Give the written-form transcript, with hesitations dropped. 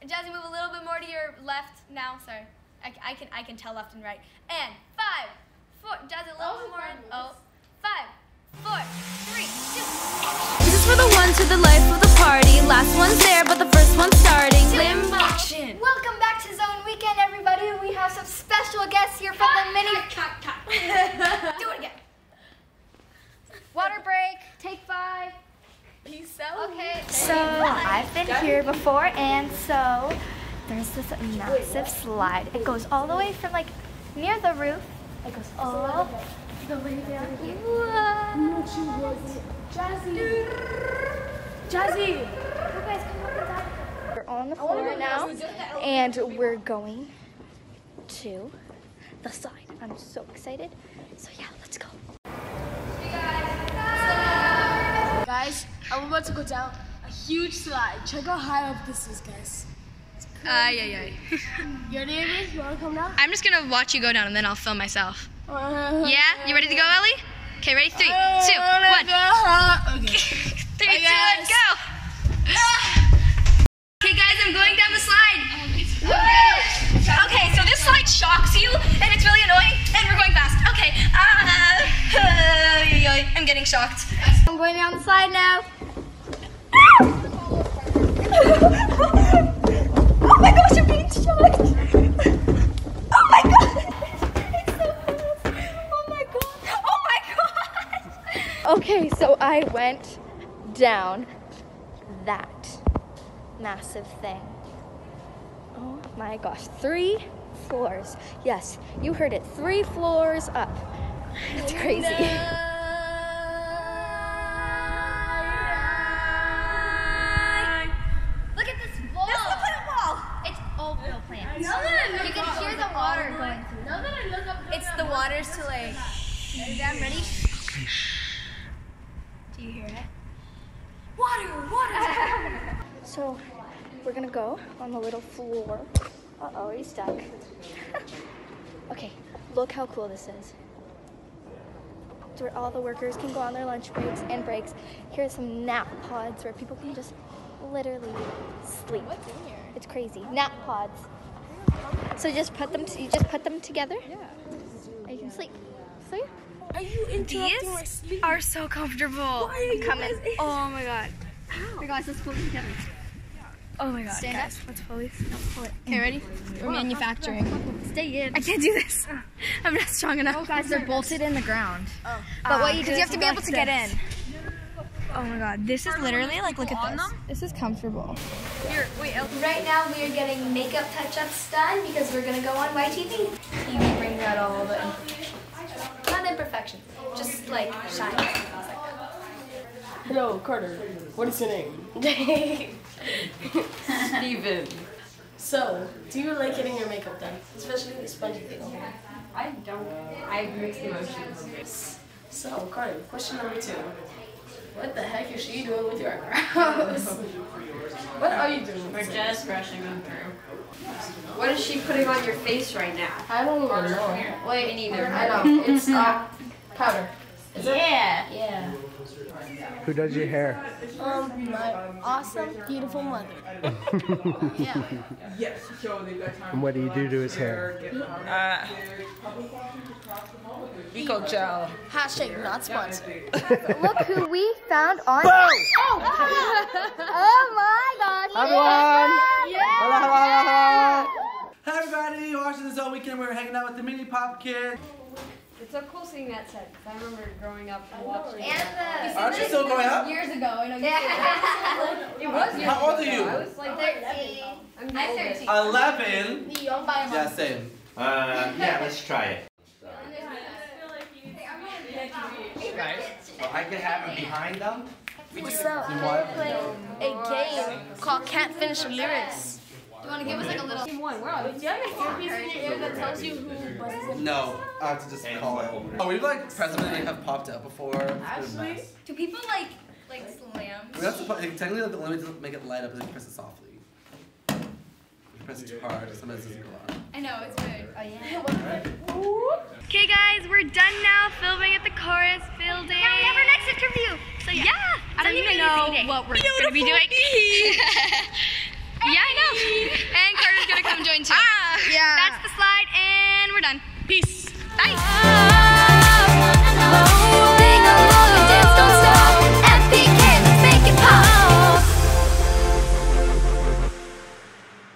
Jazzy, move a little bit more to your left now. Sorry, I can tell left and right. And 5, 4. Jazzy, a little bit more. Oh, 5, 4, 3, 2. This is for the ones with the life of the party. Last one's there, but the first one's starting. Limbo. Action. Welcome back to Zone Weekend, everybody. We have some special guests here from the mini. Do it again. Water break. Take 5. Peace out. Okay. So I've been here before, and so there's this massive slide. It goes all the way from like near the roof. It goes all the way down here. Jazzy! You guys come up and down. We're on the floor now, and we're going to the slide. I'm so excited. So yeah, let's go. Guys, I'm about to go down a huge slide. Check how high up this is, guys. Yeah. Your name is? You want to come down? I'm just gonna watch you go down, and then I'll film myself. Yeah? You ready to go, Ellie? Okay, ready? 3, 2, 1. Okay. 3, 2, 1, go! Okay, guys, I'm going down the slide. Okay, so this slide shocks you, and it's really annoying, and we're going fast. Okay, I'm getting shocked. I'm going down the slide now. Oh my gosh, I'm getting shocked. Oh my god. It's so fast. Oh my god. Oh my god. Okay, so I went down that massive thing. Oh my gosh, 3 floors. Yes, you heard it, 3 floors up. It's crazy. Look at this wall. This looks like a wall. It's all real plants. You can hear the water going through. Now that I look up, It's the waters to like. I'm ready. Do you hear it? Water. So we're gonna go on the little floor. Uh-oh, he's stuck. Okay, look how cool this is. It's where all the workers can go on their lunch breaks and breaks. Here's some nap pods where people can just literally sleep. what's in here? It's crazy. Nap pods. So you just put them together. Yeah. And you can sleep. See? Are you interrupting my These sleep? are so comfortable. Why are you coming? guys- Oh my god. Hey guys, let's pull it together. Oh my god. Stand guys, up. let's pull these. Okay, ready? We're manufacturing. Stay in. I can't do this. I'm not strong enough. Oh guys, they're bolted in the ground. Oh. But what you do you is have to be go able to like get this. in. Oh my god, this is literally like, look at this. This is comfortable. Right now we are getting makeup touch-ups done because we're gonna go on YTV. TV brings out all the not imperfections, just like shine. Hello, Carter. What is your name? Steven. So, do you like getting your makeup done? Especially the spongy thing over here. I don't. I have mixed emotions. So, Carter, question number 2. What the heck is she doing with your eyebrows? What are you doing? We're just brushing them through. What is she putting on your face right now? I don't even know. Wait, neither. I know. It's powder. Yeah. Yeah. Who does your hair? My awesome, beautiful mother. Yeah. And what do you do to his hair? Eco gel. Hashtag not sponsored. Look who we found on. Boom! Oh my gosh! Hi everyone! Yeah. Hello, hello, hello. Hi everybody, watching this all weekend. We're hanging out with the Mini Pop Kids. It's so cool seeing that set. 'Cause I remember growing up and watching. And Aren't you still growing up? years ago, I know. It was years How old are ago. you? I was like 13. I'm the I'm oldest. 13. 11. Yeah, same. Yeah, let's try it. I could have it behind them. What's up? We're playing a game called Can't Finish Lyrics. Do you want to give us like a little? Wow. Do you have an earpiece in your ear that tells you who buzzes in? No, I have to just call it. Oh, we've like presently have popped up before. It's been a mess. Do people like slam? We have to put, technically the limit to make it light up is if you press it softly. If you press it too hard, sometimes it doesn't go on. I know, it's weird. Oh yeah. Okay guys, we're done now filming at the chorus building. Now we have our next interview. So yeah, I don't even know what we're going to be doing. Yeah, I know.